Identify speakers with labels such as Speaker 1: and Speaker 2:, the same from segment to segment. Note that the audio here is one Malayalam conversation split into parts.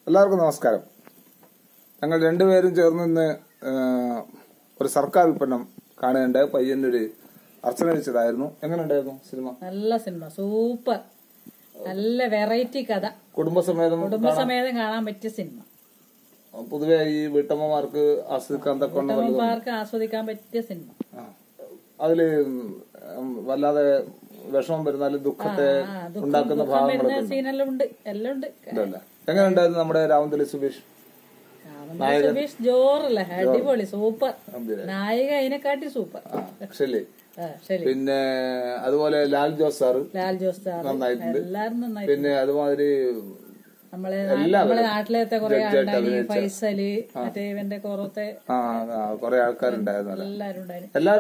Speaker 1: എല്ലാവർക്കും നമസ്കാരം. ഞങ്ങൾ രണ്ടുപേരും ചേർന്ന് ഇന്ന് ഒരു സർക്കാർ ഉൽപ്പന്നം കാണുകയുണ്ടായി. പയ്യന്നൂര് അർച്ചന വെച്ചതായിരുന്നു. എങ്ങനെ ഉണ്ടായിരുന്നു സിനിമ?
Speaker 2: നല്ല സിനിമ, സൂപ്പർ, നല്ല വെറൈറ്റി കഥ,
Speaker 1: കുടുംബസമേതം
Speaker 2: കാണാൻ പറ്റിയ സിനിമ.
Speaker 1: പൊതുവെ ഈ വീട്ടമ്മമാർക്ക്
Speaker 2: ആസ്വദിക്കാൻ പറ്റിയ സിനിമ.
Speaker 1: അതില് വല്ലാതെ വിഷമം വരുന്നാലും ദുഃഖത്തെ ഉണ്ടാക്കുന്ന
Speaker 2: സീനെല്ലാം ഉണ്ട്, എല്ലാം ഉണ്ട്.
Speaker 1: എങ്ങനെ ഉണ്ടായിരുന്നു നമ്മുടെ രാമന്തളി സുബീഷ്?
Speaker 2: സുബീഷ് ജോറല്ലേ, അടിപൊളി, സൂപ്പർ. നായിക അതിനെക്കാട്ടി സൂപ്പർ.
Speaker 1: ശരി. പിന്നെ അതുപോലെ ലാൽ ജോസ് സാറ്
Speaker 2: നന്നായിട്ടുണ്ട്. എല്ലാരും നന്നായി.
Speaker 1: പിന്നെ അതുമാതിരി
Speaker 2: നമ്മളെ നാട്ടിലത്തെ കുറെ ഫൈസല്, മറ്റേ ഇവന്റെ കുറത്തെ
Speaker 1: കുറെ ആൾക്കാരുണ്ടായിരുന്നു.
Speaker 2: എല്ലാരും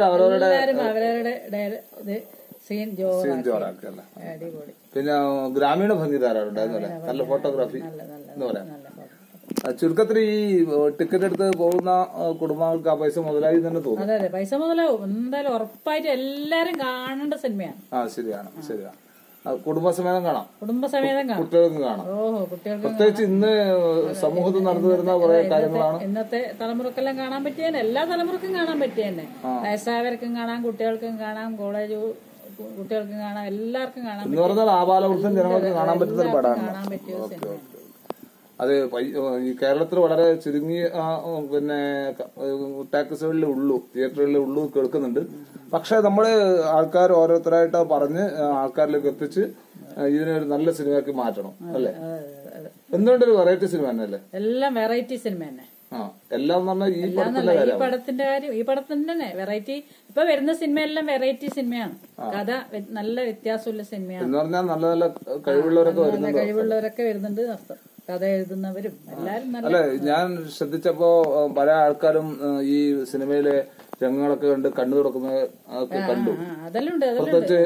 Speaker 2: അവരവരുടെ സീൻ ജോറാക്കല്ല. അടിപൊളി.
Speaker 1: പിന്നെ ഗ്രാമീണ ഭംഗി ധാരാളം ഉണ്ടായിരുന്നല്ലേ, നല്ല ഫോട്ടോഗ്രാഫി എന്ന് പറയാം. ചുരുക്കത്തിൽ ഈ ടിക്കറ്റ് എടുത്ത് പോകുന്ന കുടുംബങ്ങൾക്ക് ആ പൈസ മുതലായി തന്നെ തോന്നും.
Speaker 2: അതെ, പൈസ മുതലാവും എന്തായാലും, ഉറപ്പായിട്ട് എല്ലാരും കാണേണ്ട സിനിമയാണ്.
Speaker 1: ശരിയാണ്. കുടുംബസമേതം കാണാം, കുട്ടികൾക്കും കാണാം. പ്രത്യേകിച്ച് ഇന്ന് സമൂഹത്തിൽ നടന്നു വരുന്ന കുറെ കാര്യങ്ങളാണ്.
Speaker 2: ഇന്നത്തെ തലമുറക്കെല്ലാം കാണാൻ പറ്റിയ, എല്ലാ തലമുറക്കും കാണാൻ പറ്റിയ തന്നെ. വയസ്സായവർക്കും കാണാം, കുട്ടികൾക്കും കാണാം, കോളേജ് കുട്ടികൾക്കും കാണാം, എല്ലാവർക്കും കാണാം.
Speaker 1: എന്ന് പറഞ്ഞാൽ ആബാലവൃദ്ധം ജനങ്ങൾക്ക് കാണാൻ പറ്റുന്ന ഒരു പടമാണ്.
Speaker 2: കാണാൻ പറ്റിയ സിനിമ.
Speaker 1: അത് ഈ കേരളത്തിൽ വളരെ ചുരുങ്ങിയ പിന്നെ ടാക്സുകളിലേ ഉള്ളൂ, തിയേറ്ററുകളിലേ ഉള്ളൂ കേൾക്കുന്നുണ്ട്. പക്ഷെ നമ്മള് ആൾക്കാർ ഓരോരുത്തരായിട്ട് പറഞ്ഞ് ആൾക്കാരിലേക്ക് എത്തിച്ച് ഇതിനൊരു നല്ല സിനിമയാക്കി മാറ്റണം അല്ലേ? എന്തുകൊണ്ടൊരു വെറൈറ്റി സിനിമ തന്നെയല്ലേ?
Speaker 2: എല്ലാം വെറൈറ്റി സിനിമ തന്നെ.
Speaker 1: എല്ലാം പറഞ്ഞാൽ ഈ
Speaker 2: പടത്തിന്റെ കാര്യം, ഈ പടത്തിന്റെ തന്നെ വെറൈറ്റി. ഇപ്പൊ വരുന്ന സിനിമയെല്ലാം വെറൈറ്റി സിനിമയാണ്. കഥ നല്ല വ്യത്യാസമുള്ള സിനിമയാണ്.
Speaker 1: എന്ന് പറഞ്ഞാൽ നല്ല നല്ല കഴിവുള്ളവരൊക്കെ
Speaker 2: വരുന്നുണ്ട്. കഥ എഴുതുന്നവരും എല്ലാരും.
Speaker 1: അല്ലെ, ഞാൻ ശ്രദ്ധിച്ചപ്പോ പല ആൾക്കാരും ഈ സിനിമയിലെ രംഗങ്ങളൊക്കെ കണ്ട് കണ്ണു തുറക്കുന്ന കണ്ടു. പ്രത്യേകിച്ച്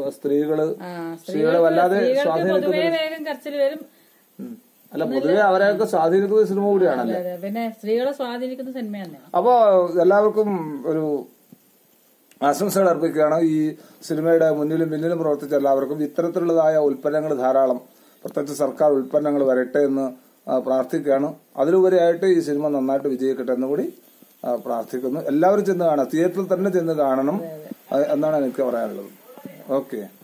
Speaker 1: സ്ത്രീകളെ വല്ലാതെ
Speaker 2: വേഗം കരച്ചിൽ വരും.
Speaker 1: അല്ല, പൊതുവെ അവരെയൊക്കെ സ്വാധീനിക്കുന്ന സിനിമ കൂടിയാണല്ലേ?
Speaker 2: പിന്നെ സ്ത്രീകളെ സ്വാധീനിക്കുന്ന സിനിമ തന്നെ.
Speaker 1: അപ്പോ എല്ലാവർക്കും ഒരു ആശംസകൾ അർപ്പിക്കുകയാണ്. ഈ സിനിമയുടെ മുന്നിലും പിന്നിലും പ്രവർത്തിച്ച എല്ലാവർക്കും ഇത്തരത്തിലുള്ളതായ ഉൽപ്പന്നങ്ങൾ ധാരാളം, പ്രത്യേകിച്ച് സർക്കാർ ഉൽപ്പന്നങ്ങൾ വരട്ടെ എന്ന് പ്രാർത്ഥിക്കുകയാണ്. അതിലുപരിയായിട്ട് ഈ സിനിമ നന്നായിട്ട് വിജയിക്കട്ടെ എന്ന് കൂടി പ്രാർത്ഥിക്കുന്നു. എല്ലാവരും ചെന്ന് കാണാം, തിയേറ്ററിൽ തന്നെ ചെന്ന് കാണണം എന്നാണ് എനിക്ക് പറയാനുള്ളത്. ഓക്കെ.